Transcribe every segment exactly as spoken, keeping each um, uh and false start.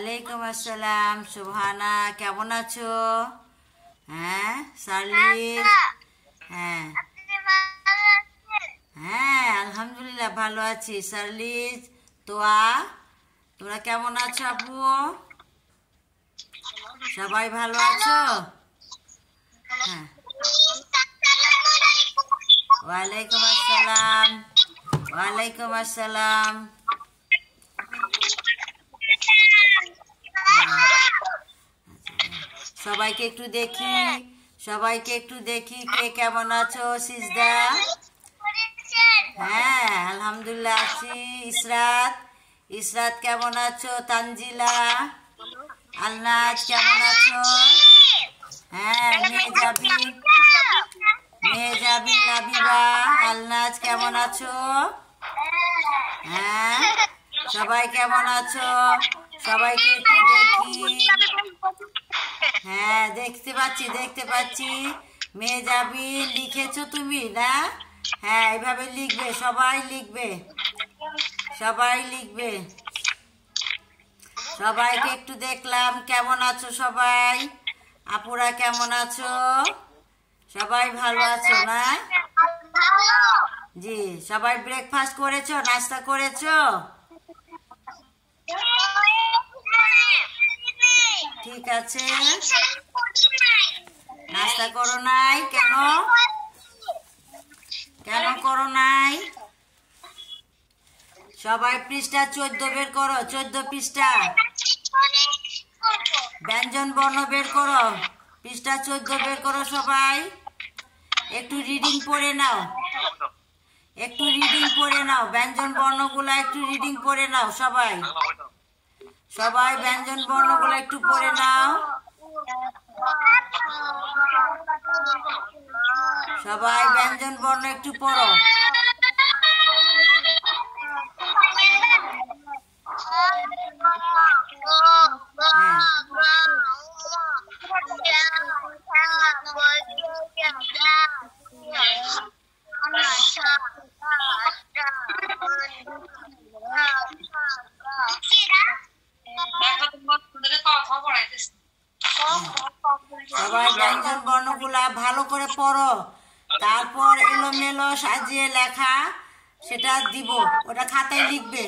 ওয়ালাইকুম আসসালাম। সুবহানা, কেমন আছো? হ্যাঁ সার্লিস, হ্যাঁ হ্যাঁ আলহামদুলিল্লাহ ভালো আছি। সার্লিস, তোয়া, তোরা কেমন আছো? আপু সবাই ভালো আছো? হ্যাঁ, ওয়ালাইকুম আসসালাম। ওয়ালাইকুম আসসালাম। সবাইকে একটু দেখি, সবাইকে একটু দেখি কে কেমন আছো। সিজদা, হ্যাঁ আলহামদুলিল্লাহ আছি। ইসরাত, ইসরাত কেমন আছো? তানজিলা, আলনাজ কেমন আছো? হ্যাঁ মেহজাবি, মেহজাবি, লাবিবা, আলনাজ কেমন আছো? হ্যাঁ সবাই কেমন আছো? সবাইকে একটু দেখি। হ্যাঁ দেখতে পাচ্ছি, দেখতে পাচ্ছি। মেহজাবি লিখেছো তুমি না? হ্যাঁ এইভাবে লিখবে, সবাই লিখবে, সবাই লিখবে। সবাইকে একটু দেখলাম, কেমন আছো সবাই? আপুরা কেমন আছো? সবাই ভালো আছো না? জি, সবাই ব্রেকফাস্ট করেছো, নাস্তা করেছো? ঠিক আছে, নাস্তা করো নাই কেন? কেন করো নাই? সবাই পৃষ্ঠা চোদ্দ বের করো, চোদ্দ পৃষ্ঠা ব্যঞ্জন বর্ণ বের করো, পৃষ্ঠা চোদ্দ বের করো। সবাই একটু রিডিং পড়ে নাও, একটু রিডিং পড়ে নাও, ব্যঞ্জন বর্ণগুলো একটু রিডিং পড়ে নাও। সবাই সবাই ব্যঞ্জন বর্ণগুলো একটু পড়ে নাও। সবাই ব্যঞ্জন বর্ণ একটু পড়ো। সবাই ব্যঞ্জন বর্ণগুলা ভালো করে পড়ো, তারপর এলোমেলো সাজিয়ে লেখা সেটা দিব, ওটা খাতায় লিখবে।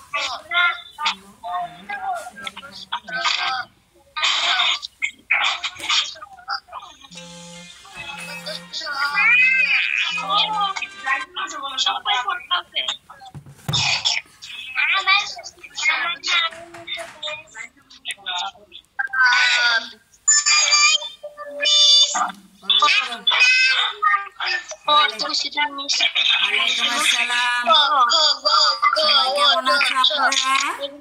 Waalaikumsalam. Selamat kemudian apa?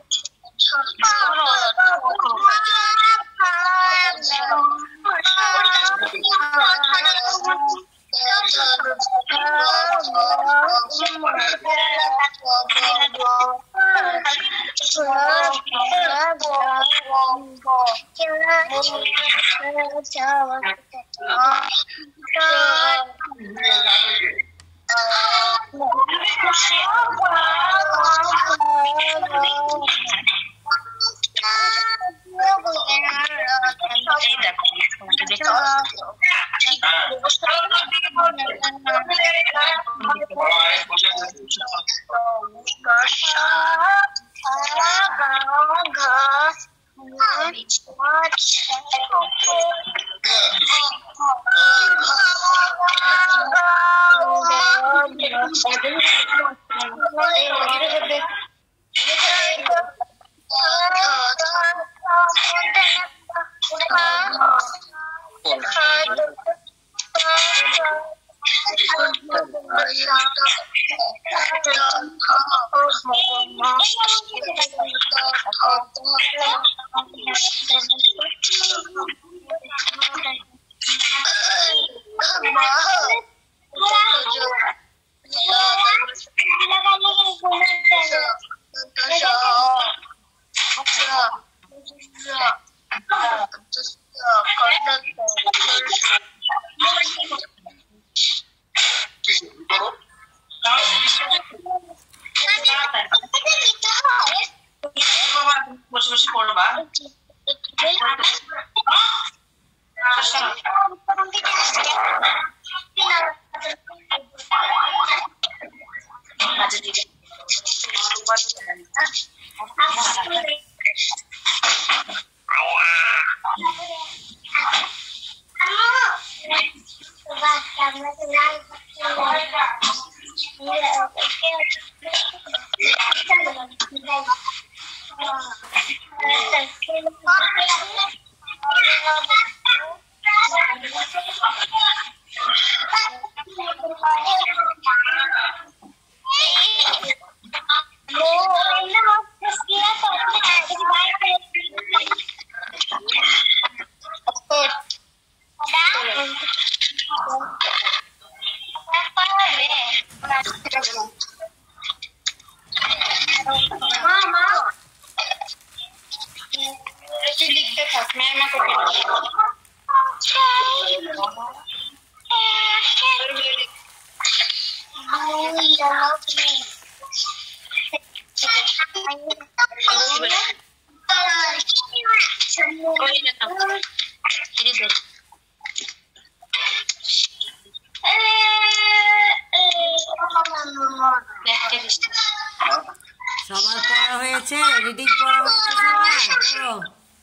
সবার পড়া হয়েছে, রিডিং পড়া হয়েছে সবার?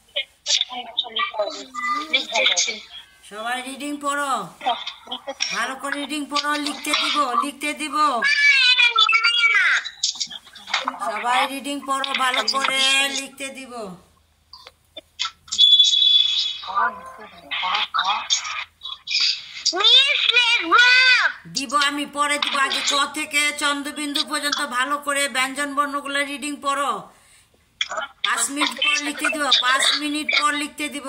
সবাই রিডিং পড়ো, ভালো করে রিডিং পড়ো, লিখতে দিব লিখতে দিব সবাই রিডিং পড়ো, ভালো করে লিখতে দিব দিব আমি পরে দিব। আগে ক থেকে চন্দ্রবিন্দু পর্যন্ত ভালো করে ব্যঞ্জন বর্ণগুলো রিডিং পড়ো। পাঁচ মিনিট পর লিখতে দিব, পাঁচ মিনিট পর লিখতে দিব।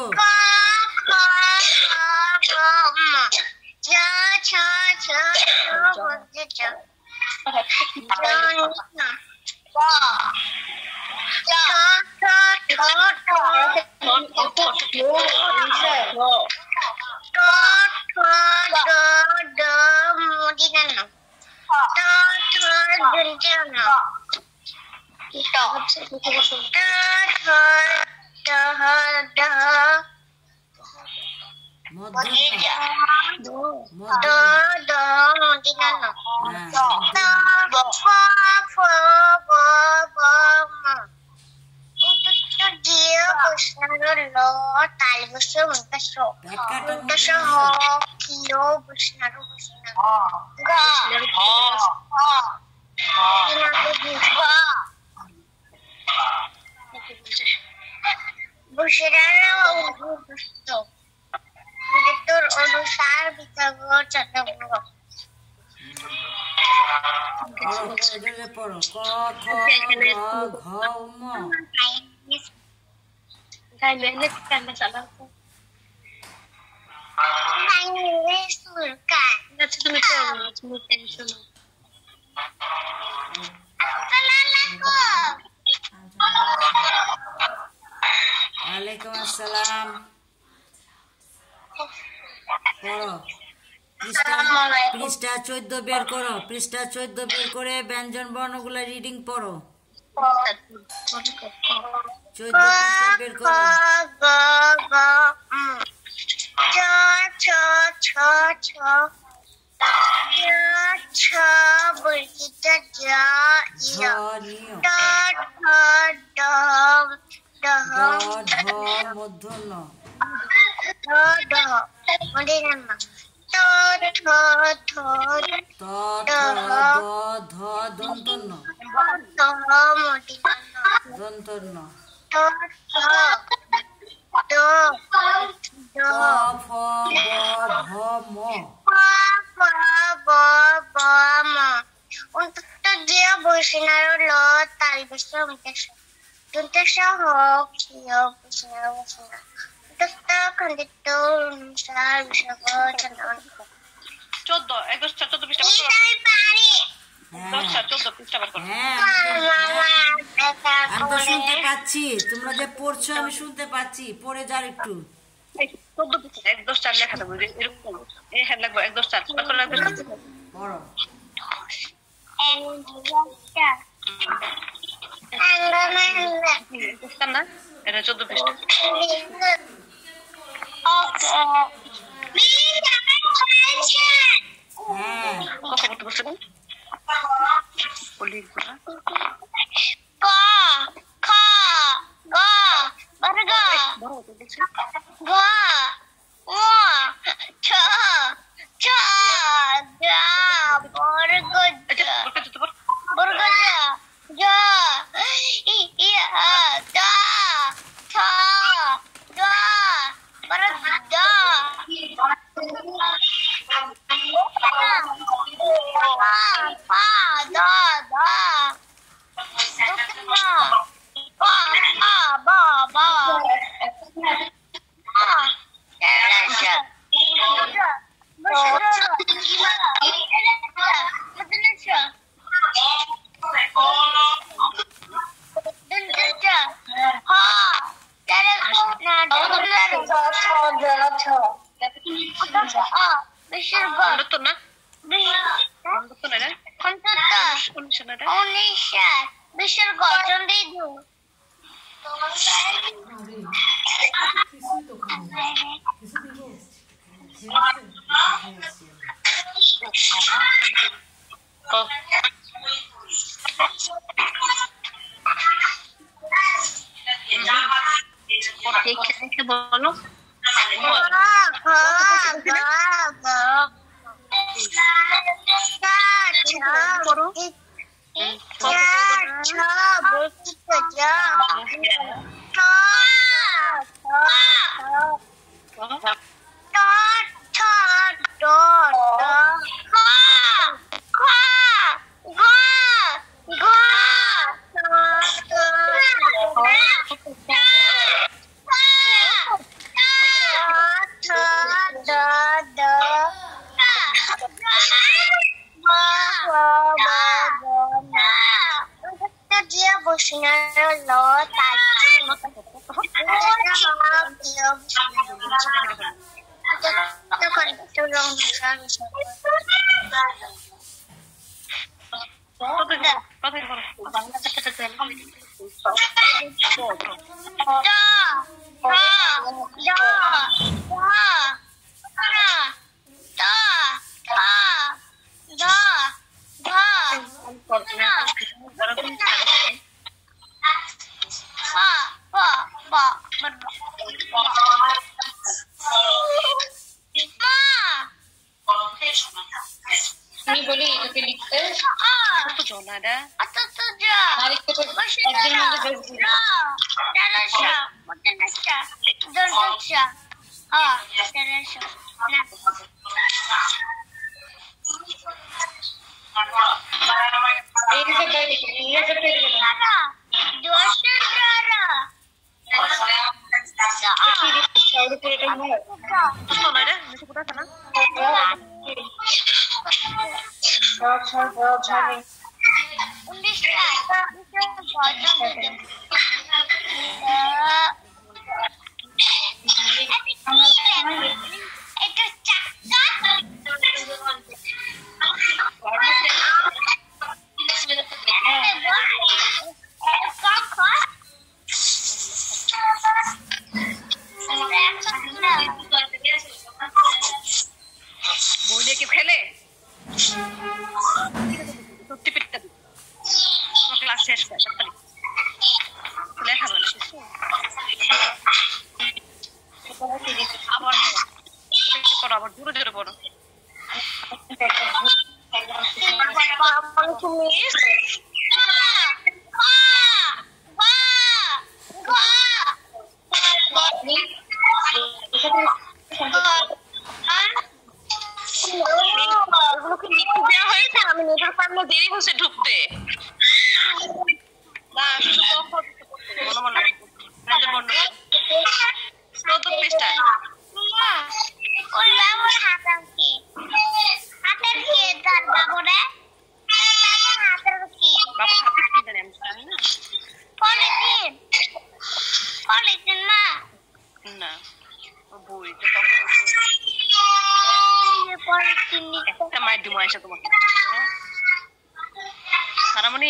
পড়ো ক খ গ ঘ ম ওয়ালাইকুম আসসালাম। পড়ো পৃষ্ঠা চোদ্দ বের করো, পৃষ্ঠা চোদ্দ বের করে ব্যঞ্জন বর্ণগুলো রিডিং পড়ো। চোদ্দ পৃষ্ঠা বের করো। মূর্ধন্য দন্তন্য দন্তন্য ফ ব ভ ম চোদ্দ এক দশ চোদ্দ পৃষ্ঠা আমি তো শুনতে পাচ্ছি, তোমরা যে পড়ছো আমি শুনতে পাচ্ছি, পড়ে যার একটু। চোদ্দ পৃষ্ঠা এক দশ চার লেখা দেবো এরকম লাগবে এক দশ চার পড়ো। না এটা চোদ্দ পৃষ্ঠা। কথা বলতে বলছে বিশ্বের গঠন দিয়ে বলো আমি বলি এটাকে লিখতে কত জনাটা অত তো যা একদিন মধ্যে বেশ দিল তেরোশো মধ্যে নাচা দশশো হ্যাঁ তেরোশো না এই যে বাইরে কি এই যে পেরে গেল দশশো টাকা কি দিচ্ছ সব উপরে এটা হয় কত নয় রে বেশি কোথা আছে না সব সব সব জানি উনিশ টাকা এটা চাক্কা বইলে কি ফেলে সত্যি পিটটা দি ক্লাস শেষ করে তাড়াতাড়ি লেখা বলে কিছু আবার পড়ো আবার জোরে জোরে পড়ো আমি নেটের সামনে দেরি হচ্ছে ঢুকতে না শুধু মনে মনে নেটের বন্ধ নতুন পৃষ্ঠা ওই বাবুর হাতের কি হাতের কি তার বাবুরে বাবুর হাতের কি বাবুর হাতে কি জানি আমি জানি না পলিথিন পলিথিন না না ও বই তো তখন পলিথিন একটা মাইর দিমো এসে তোমাকে সারামণি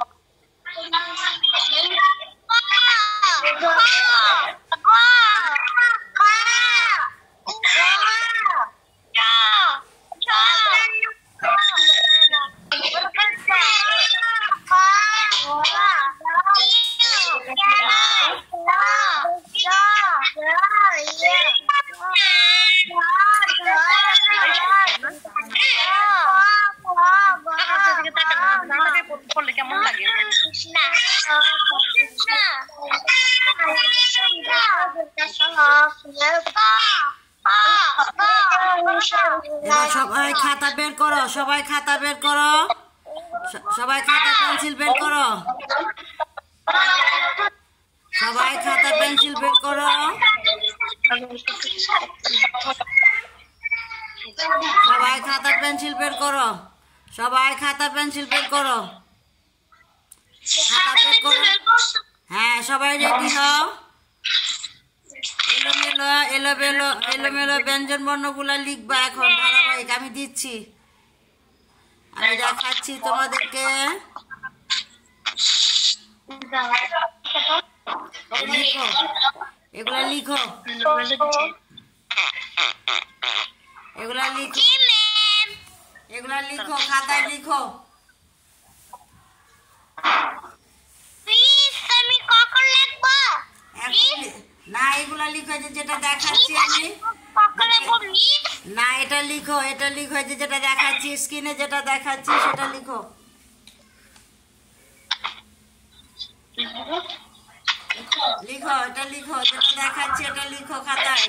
পড়লে কেমন লাগে সবাই খাতা বের করো সবাই খাতা বের করো সবাই খাতা পেন্সিল বের করো সবাই খাতা পেন্সিল বের করো সবাই খাতা পেন্সিল বের করো সবাই খাতা পেন্সিল বের করো খাতা বের করো হ্যাঁ সবাই রেডি হও এলোমেলো এলোমেলো এলোমেলো ব্যঞ্জন বর্ণগুলা লিখবা এখন ধারাবাহিক আমি দিচ্ছি আমি দেখাচ্ছি তোমাদেরকে লিখো এগুলা লিখো এগুলা লিখো এগুলা লিখো খাতায় লিখো আমি কখন লিখবো না এগুলা লিখো যে যেটা দেখাচ্ছি আমি কখন লিখবো না এটা লিখো এটা লিখো যে যেটা দেখাচ্ছি স্ক্রিনে যেটা দেখাচ্ছি সেটা লিখো লিখো এটা লিখো যেটা দেখাচ্ছি এটা লিখো খাতায়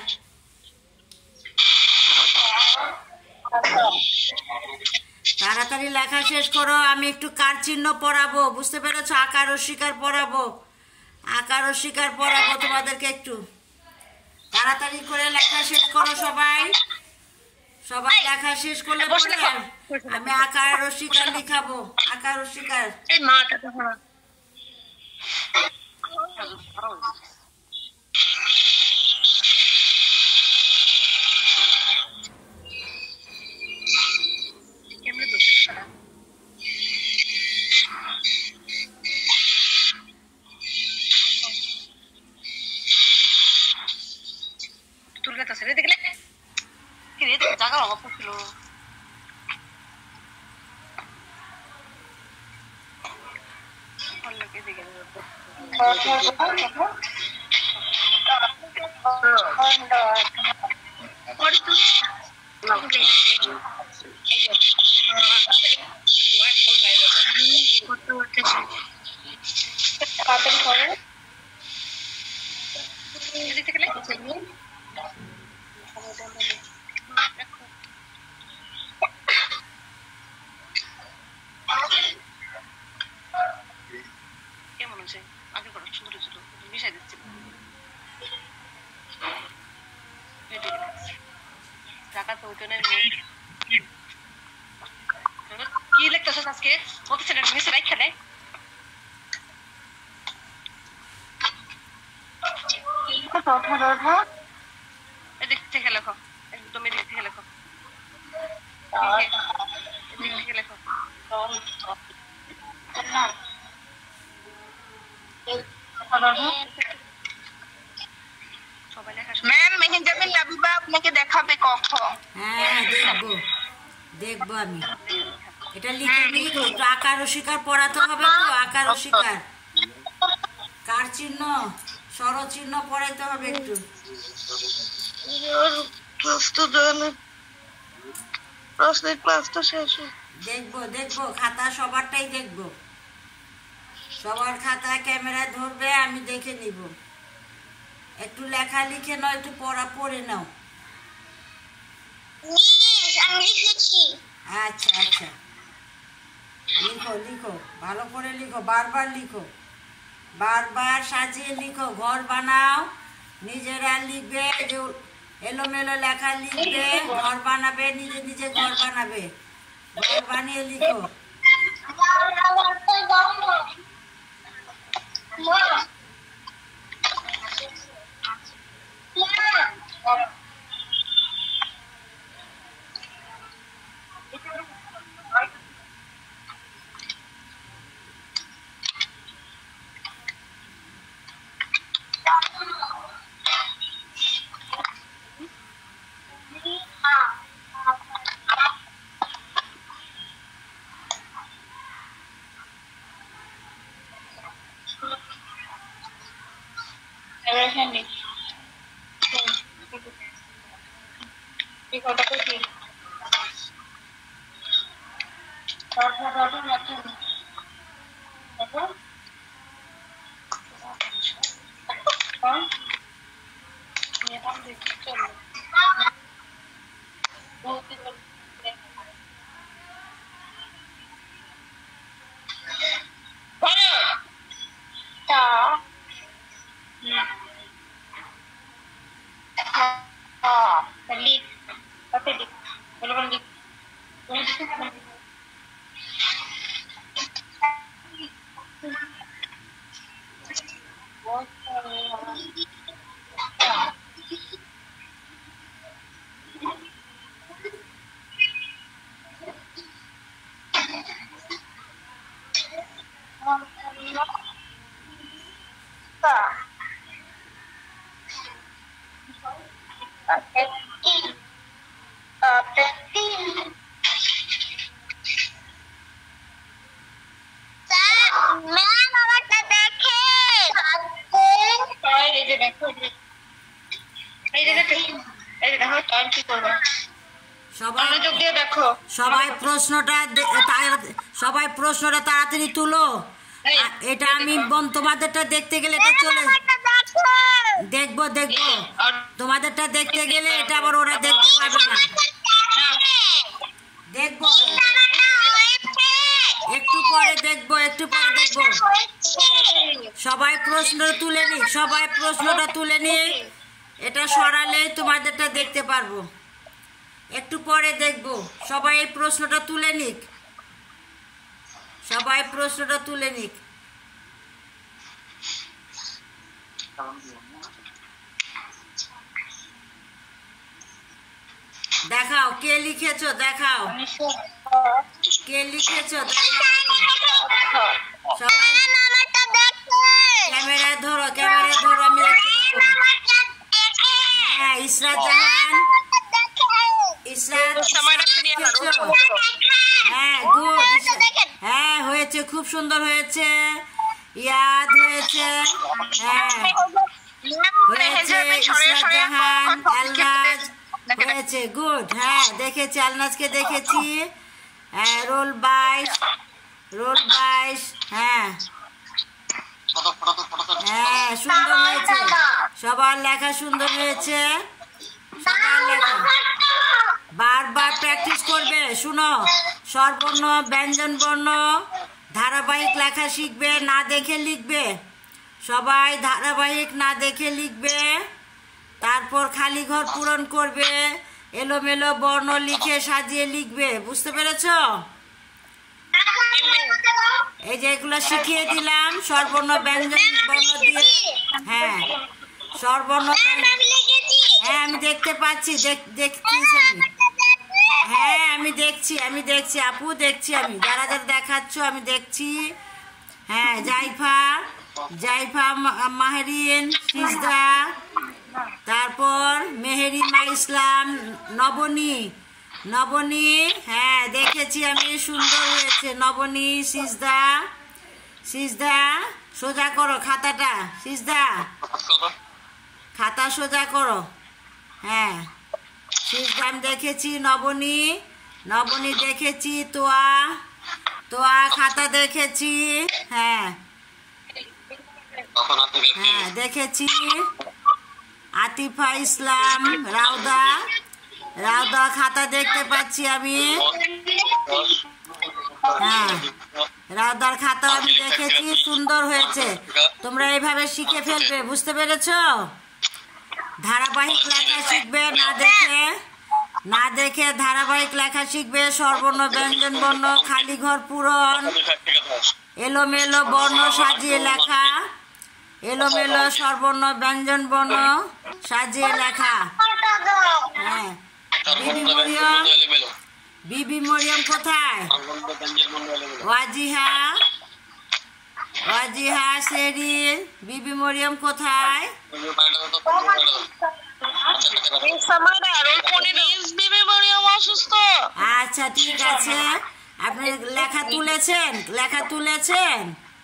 তাড়াতাড়ি লেখা শেষ করো আমি একটু কার চিহ্ন পড়াবো বুঝতে পেরেছো আকার ও শিকার পড়াবো আকার ও শিকার পড়াবো তোমাদেরকে একটু তাড়াতাড়ি করে লেখা শেষ করো সবাই সবাই লেখা শেষ করলে আমি আকার ও শিকার লিখাবো আকার ও শিকার এই মাটা তো তুললে তো সেরে দেখলে কি রে জায়গা অভাব ছিল অল্লকে দিকে তাড়াতাড়ি করো। এদিক থেকে লেখো। কেমন আছে? আগে করো, সুন্দর ছিল, মিশাই দিচ্ছি। টাকা তো ওইটা নেই। কি লিখতেছ আজকে? বলতেছেন মিশে রাখা নেই। এদিক থেকে লেখো, একদম এদিক থেকে লেখো, এদিক থেকে লেখো। ম্যাম মেহেজাবিন লাবিবা আপনাকে দেখাবে কখন? হ্যাঁ দেখবো দেখবো আমি এটা লিখে নিই। একটু আকার ও শিকার পড়াতে হবে তো, আকার ও শিকার, কার চিহ্ন স্বর চিহ্ন পড়াইতে হবে একটু। দেখবো দেখবো খাতা সবারটাই দেখবো, সবার খাতা ক্যামেরায় ধরবে, আমি দেখে নিব। একটু লেখা লিখে নাও, একটু পড়া পড়ে নাও। আচ্ছা আচ্ছা লিখো লিখো, ভালো করে লিখো, বারবার লিখো, বারবার সাজিয়ে লিখো। ঘর বানাও, নিজেরা লিখবে, যে এলোমেলো লেখা লিখবে, ঘর বানাবে, নিজে নিজে ঘর বানাবে, ঘর বানিয়ে লিখো। সবাই প্রশ্নটা সবাই প্রশ্নটা তাড়াতাড়ি তুলো। এটা আমি তোমাদেরটা দেখতে গেলে এটা চলে দেখবো দেখবো তোমাদেরটা দেখতে গেলে এটা আবার ওরা দেখতে পাবে না। দেখবো একটু পরে দেখবো একটু পরে দেখবো সবাই প্রশ্ন তুলে নিক, সবাই প্রশ্নটা তুলে নিক, এটা সরালেই তোমাদেরটা দেখতে পারবো। একটু পরে দেখবো, সবাই এই প্রশ্নটা তুলে নিক, সবাই প্রশ্নটা তুলে নিক। দেখাও কে লিখেছো, দেখাও কে লিখেছো, দেখাও সবাই। ক্যামেরায় ধরো, ক্যামেরায় ধরো, আমি দেখতে পাবো। হ্যাঁ ইসরাত জাহান, ইসরাত লিখেছো? হ্যাঁ গুড, হ্যাঁ হয়েছে, খুব সুন্দর হয়েছে, ইয়াদ হয়েছে। হ্যাঁ হয়েছে ইসরাত জাহান, আলনাজ হয়েছে, গুড। হ্যাঁ দেখেছি, আলনাজকে দেখেছি। হ্যাঁ রোল বাইশ, রোল বাইশ। হ্যাঁ হ্যাঁ সুন্দর হয়েছে, সবার লেখা সুন্দর হয়েছে, সবার লেখা। বারবার প্র্যাকটিস করবে। শুনো, স্বরবর্ণ ব্যঞ্জন বর্ণ ধারাবাহিক লেখা শিখবে, না দেখে লিখবে। সবাই ধারাবাহিক না দেখে লিখবে, তারপর খালি ঘর পূরণ করবে, এলোমেলো বর্ণ লিখে সাজিয়ে লিখবে। বুঝতে পেরেছো? এই যে এগুলো শিখিয়ে দিলাম স্বরবর্ণ ব্যঞ্জন বর্ণ দিয়ে। হ্যাঁ স্বরবর্ণ, হ্যাঁ আমি দেখতে পাচ্ছি, দেখছি আমি। হ্যাঁ আমি দেখছি, আমি দেখছি আপু, দেখছি আমি, যারা যারা দেখাচ্ছ আমি দেখছি। হ্যাঁ জাইফা, জাইফা মাহেরিন, সিজদা, তারপর মেহেরিমা ইসলাম, নবনী, নবনী। হ্যাঁ দেখেছি আমি, সুন্দর হয়েছে নবনী। সিজদা, সিজদা সোজা করো খাতাটা, সিজদা খাতা সোজা করো। হ্যাঁ সিজদা আমি দেখেছি, নবনী, নবনী দেখেছি, তোয়া, তোয়া খাতা দেখেছি। হ্যাঁ হ্যাঁ দেখেছি। আতিফা ইসলাম, রাউদা, রাউদা খাতা দেখতে পাচ্ছি আমি। হ্যাঁ রাউদার খাতা আমি দেখেছি, সুন্দর হয়েছে। তোমরা এইভাবে শিখে ফেলবে। বুঝতে পেরেছো? ধারাবাহিক লেখা শিখবে, না দেখে, না দেখে ধারাবাহিক লেখা শিখবে। স্বরবর্ণ ব্যঞ্জন বর্ণ খালি ঘর পূরণ, এলোমেলো বর্ণ সাজিয়ে লেখা, এলোমেলো স্বরবর্ণ ব্যঞ্জন বর্ণ সাজিয়ে লেখা। হ্যাঁ বিবি মরিয়ম, বিবি মরিয়ম কোথায়? ওয়াজিহা, ওয়াজিহা শেরিন, বিবি মরিয়ম কোথায়? আচ্ছা ঠিক আছে, আপনি লেখা তুলেছেন, লেখা তুলেছেন?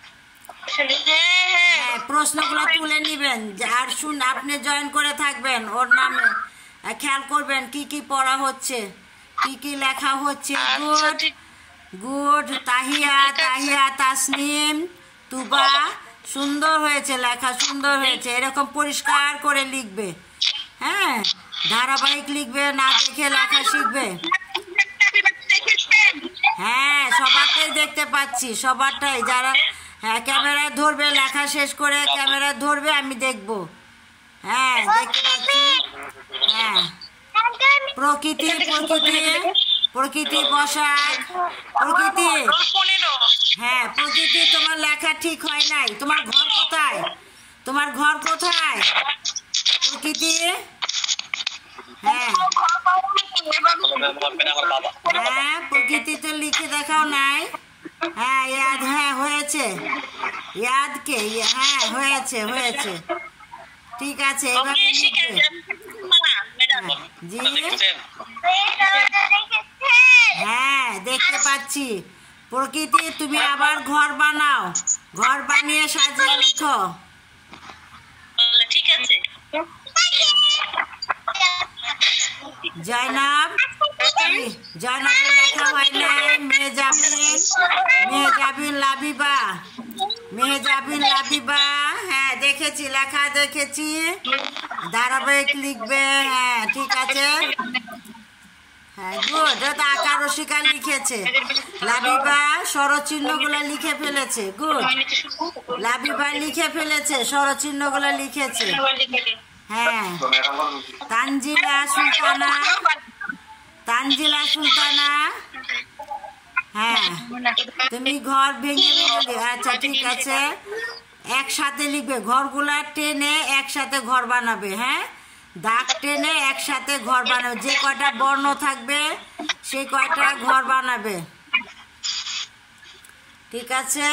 হ্যাঁ প্রশ্নগুলো তুলে নিবেন, আর শুন আপনি জয়েন করে থাকবেন, ওর নামে খেয়াল করবেন কি কি পড়া হচ্ছে, কি কি লেখা হচ্ছে। Good, good. তাহিয়া, তাহিয়া, তাসনিম, তুবা, সুন্দর হয়েছে লেখা, সুন্দর হয়েছে। এরকম পরিষ্কার করে লিখবে। হ্যাঁ ধারাবাহিক লিখবে, না দেখে লেখা শিখবে। হ্যাঁ সবারটাই দেখতে পাচ্ছি, সবারটাই। যারা হ্যাঁ ক্যামেরায় ধরবে, লেখা শেষ করে ক্যামেরায় ধরবে, আমি দেখব। হ্যাঁ দেখতে পাচ্ছি। হ্যাঁ প্রকৃতি, প্রকৃতি, প্রকৃতি বসাক, প্রকৃতি। হ্যাঁ প্রকৃতি, তোমার লেখা ঠিক হয় নাই। তোমার ঘর কোথায়? তোমার ঘর কোথায় প্রকৃতি? হ্যাঁ হ্যাঁ প্রকৃতি তো লিখে দেখাও নাই। হ্যাঁ ইয়াদ, হ্যাঁ হয়েছে, ইয়াদ কে, হ্যাঁ হয়েছে, হয়েছে, ঠিক আছে। এভাবে লিখবে। জি হ্যাঁ দেখতে পাচ্ছি। প্রকৃতি তুমি আবার ঘর বানাও, ঘর বানিয়ে সাজিয়ে লিখো। ঠিক আছে। জয়নাব, জয়নাবের লেখা হয় নাই। মেহজাবিন, মেহজাবিন লাবিবা, মেহজাবিন লাবিবা। হ্যাঁ দেখেছি, লেখা দেখেছি। ধারাবাহিক লিখবে। হ্যাঁ ঠিক আছে। হ্যাঁ গুড। ওটা আকার রসিকা লিখেছে। লাবিবা স্বরচিহ্নগুলো লিখে ফেলেছে। গুড। লাবিবা লিখে ফেলেছে, স্বরচিহ্নগুলো লিখেছে। হ্যাঁ তানজিলা সুলতানা, তানজিলা সুলতানা। হ্যাঁ তুমি ঘর ভেঙে ভেঙে, আচ্ছা ঠিক আছে, একসাথে লিখবে। ঘরগুলা টেনে একসাথে ঘর বানাবে। হ্যাঁ দাগ টেনে একসাথে ঘর বানাবে। যে কয়টা বর্ণ থাকবে সেই কয়টা ঘর বানাবে। ঠিক আছে?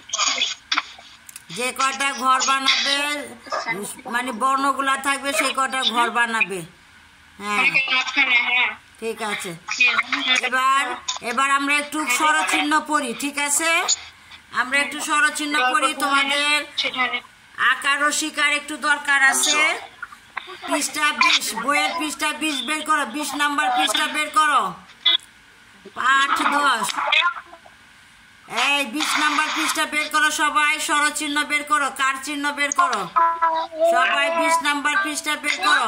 যে কয়টা ঘর বানাবে, মানে বর্ণগুলা থাকবে, সেই কয়টা ঘর বানাবে। হ্যাঁ ঠিক আছে। এবার এবার আমরা একটু স্বরচিহ্ন পড়ি। ঠিক আছে? আমরা একটু স্বরচিহ্ন পড়ি। তোমাদের আকার ও শিকার একটু দরকার আছে। পৃষ্ঠা বিশ, বইয়ের পৃষ্ঠা বিশ বের করো, বিশ নাম্বার পৃষ্ঠা বের করো। পাঠ দশ, এই বিশ নাম্বার পৃষ্ঠা বের করো সবাই। স্বরচিহ্ন বের করো, কার চিহ্ন বের করো সবাই। বিশ নাম্বার পৃষ্ঠা বের করো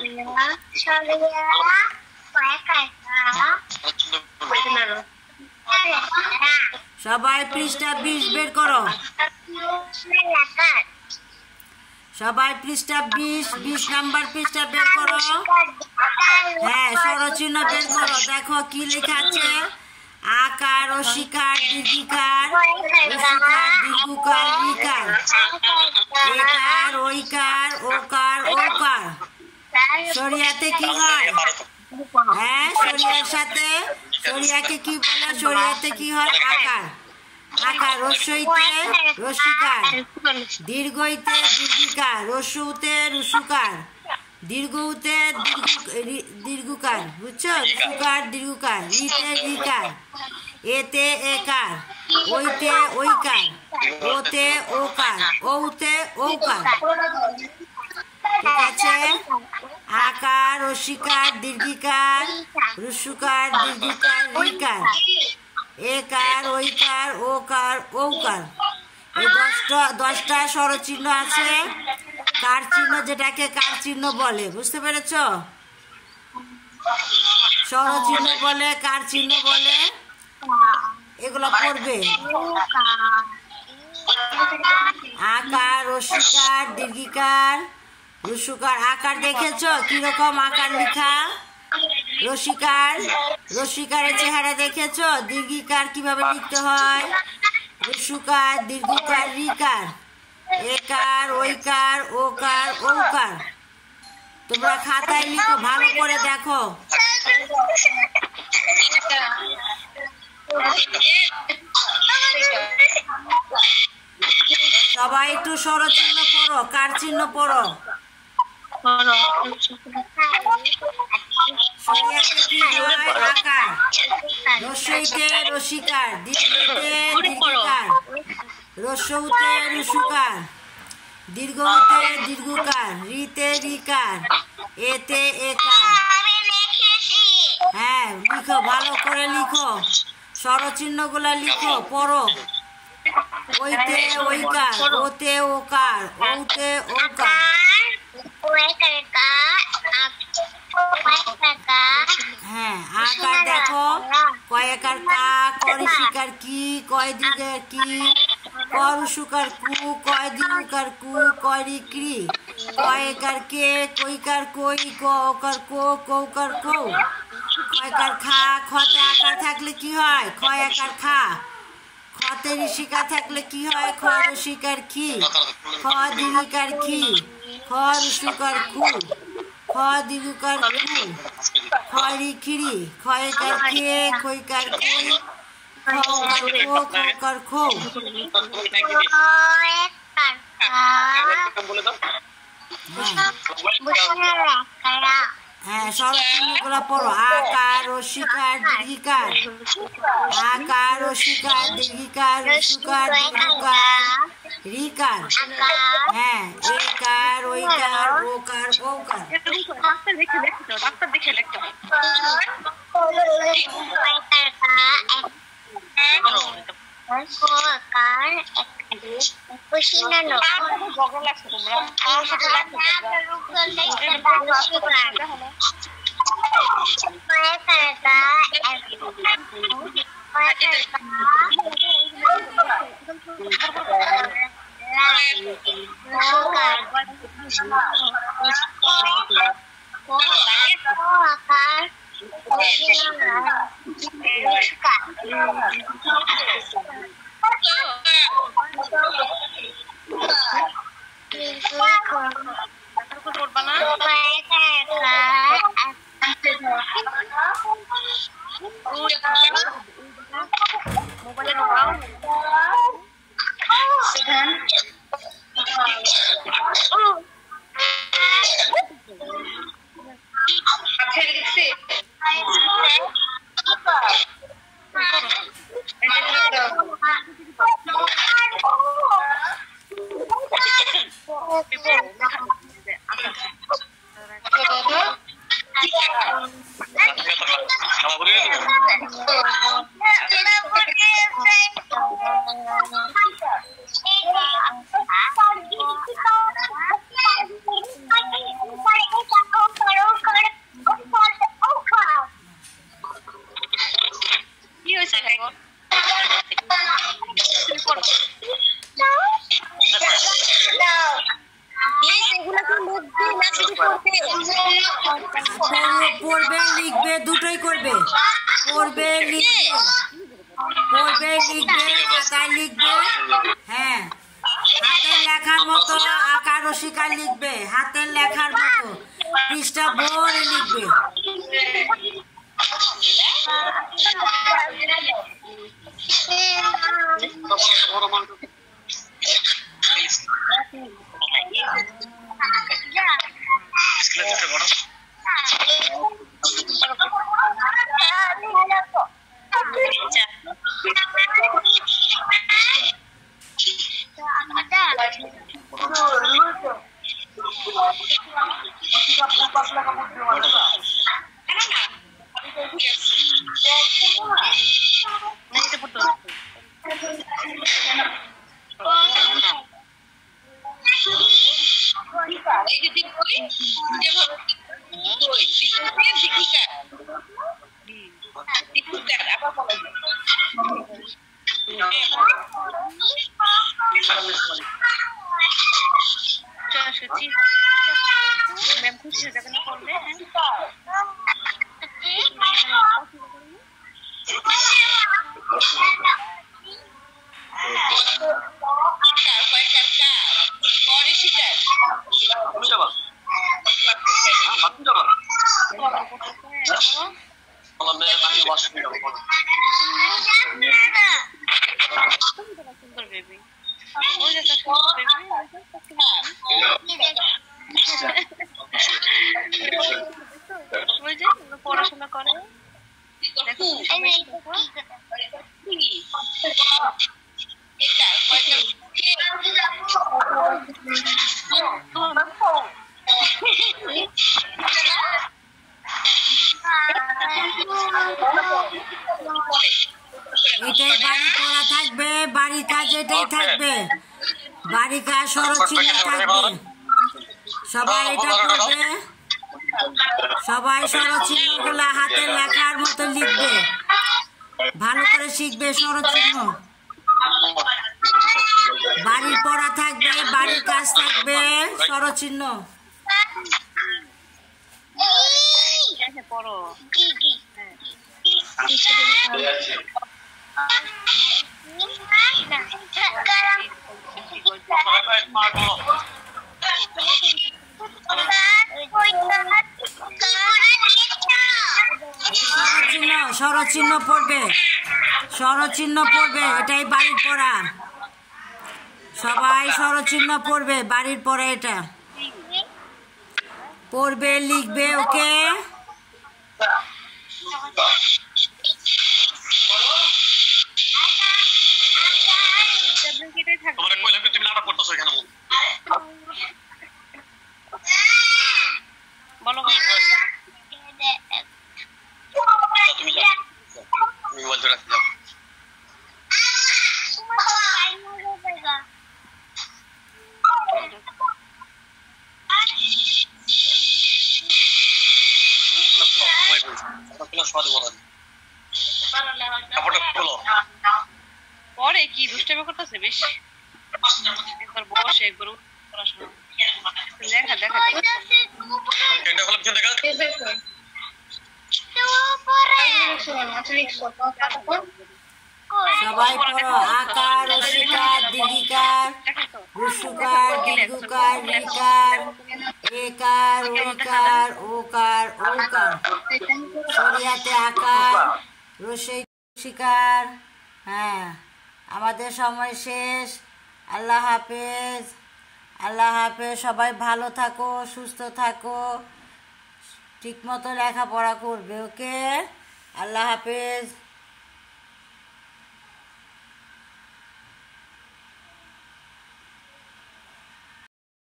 সবাই। পৃষ্ঠা বিশ বের করো সবাই। পৃষ্ঠা বিশ, বিশ নাম্বার পৃষ্ঠা বের করো। হ্যাঁ, স্বরচিহ্ন বের করো। দেখো কি লেখা আছে, আকার ও শিকার দীর্ঘিকার রসিকার দীর্ঘকার রিকার একার ঐকার ওকার ওকার। সরিয়াতে কি হয়? হ্যাঁ, সরিয়ার সাথে সরিয়াকে কি বলে? সরিয়াতে কি হয়? আকার। আকার রস্যইতে রসিকার, দীর্ঘইতে দীর্ঘিকার, রস্যুতে রুসুকার, দীর্ঘউতে দীর্ঘকার, বুঝছো? রুসুকার দীর্ঘকার, রিতে রিকার, এতে একার, ওইতে ওইকার, ওতে ওকার, ওতে ওকার। ঠিক আছে? আকার রসিকার দীর্ঘিকার রুসুকার দীর্ঘকার রিকার, একার ঐকার ওকার ঔকার। এই দশটা দশটা স্বরচিহ্ন আছে। কার চিহ্ন যেটাকে কার চিহ্ন বলে, বুঝতে পেরেছ? স্বরচিহ্ন বলে, কার চিহ্ন বলে, এগুলো পড়বে। আকার রসিকার দীর্ঘিকার রুসুকার। আকার দেখেছ কিরকম আকার লেখা? রসিকার, রসিকারের চেহারা দেখেছ? দীর্ঘিকার কিভাবে লিখতে হয়? রসুকার দীর্ঘকার রিকার, একার ঐকার ওকার ঔকার। তোমরা খাতায় লিখো, ভালো করে দেখো। সবাই একটু স্বরচিহ্ন পড়ো, কার চিহ্ন পড়ো। আকার রস্যইতে রসিকার, দীর্ঘতে দীর্ঘকার, রস্যউতে রুসুকার, দীর্ঘতে দীর্ঘকার, রিতে রিকার, এতে একার। হ্যাঁ, লিখো, ভালো করে লিখো, স্বরচিহ্ন গুলা লিখো, পড়ো। ওইতে ওইকার, ওতে ওকার, ওতে ওকার। হ্যাঁ, আকার দেখো, কয়েকার কা, করিশিকার কি, কয় দিকের কি, করুসুকার কু, কয় দিনুকার কু, কয়রি ক্রি, কয়েকার কে, কইকার কই, কৌকার কো, কৌকার কৌ। কয়কার খা, খতে আকার থাকলে কি হয়? ক্ষয় আকার খা। খতে ঋষিকার থাকলে কি হয়? খ রসিকার কি, খ দীর্ঘিকার কি, খ রুসুকার কু, খ দীর্ঘকার কু, খয়রি খিরি, ক্ষয়কার খে, খৈকার খই, খৌকার খো, খৌকার খৌ। হ্যাঁ, স্বরচিহ্নগুলো পড়ো। আকার রসিকার দীর্ঘিকার, আকার রসিকার দীর্ঘিকার রসুকার দীর্ঘকার রিকার। হ্যাঁ, একার ঐকার ওকার ঔকার। ডাক্তার দেখে লিখতে হবে, ডাক্তার দেখে লিখতে হবে। বগল লাগছে তোমরা, আমার সাথে লাগছে মোবাইলে ঢোকাও। কি হয়েছে এখন? পড়বে লিখবে দুটোই করবে, পড়বে লিখবে, পড়বে লিখবে, খাতায় লিখবে। হ্যাঁ, হাতের লেখার মতো আকার ও শিকার লিখবে, হাতের লেখার মতো পৃষ্ঠা ভরে লিখবে। ম্যাম খুশি হয়ে যাবে না করলে? পড়াশোনা করে এটাই বাড়ি করা থাকবে, বাড়ির কাজ এটাই থাকবে, বাড়ির কাজ সরচিহ্ন থাকবে। সবাই এটা করবে, সবাই সরচিহ্ন গুলা হাতের লেখার মতো লিখবে, ভালো করে শিখবে সরচিহ্ন। বাড়ির পড়া থাকবে, বাড়ির কাজ থাকবে, সরচিহ্ন। পড়ো সরচিহ্ন সরচিহ্ন পড়বে, সরচিহ্ন পড়বে, এটাই বাড়ির পড়া। সবাই সরচিহ্ন পড়বে, বাড়ির পড়া এটা পড়বে লিখবে। ওকে, বলো পরে কি দুষ্টামি করতেছে বেশি, একবার বসে একবার পড়াশোনা দেখা দেখা সবাই পড়ো। আকার রসিকার দীর্ঘিকার রস্যকার দীর্ঘকার রিকার একার ঐকার ওকার ওকার শরিয়াতে আকার রসিকার। হ্যাঁ, আমাদের সময় শেষ। আল্লাহ হাফেজ, আল্লাহ হাফেজ। সবাই ভালো থাকো, সুস্থ থাকো, ঠিক মতো লেখাপড়া করবে। ওকে, আল্লাহ হাফেজ।